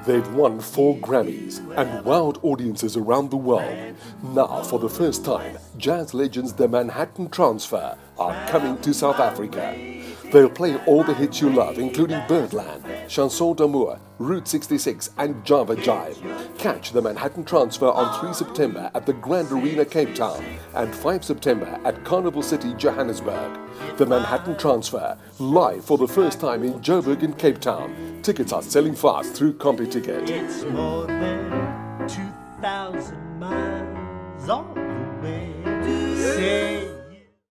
They've won 4 Grammys and wowed audiences around the world. Now, for the first time, jazz legends The Manhattan Transfer are coming to South Africa. They'll play all the hits you love, including Birdland, Chanson d'Amour, Route 66 and Java Jive. Catch The Manhattan Transfer on 3 September at the Grand Arena, Cape Town, and 5 September at Carnival City, Johannesburg. The Manhattan Transfer, live for the first time in Joburg and Cape Town. Tickets are selling fast through CompuTicket. It's more than 2,000 miles all the way to say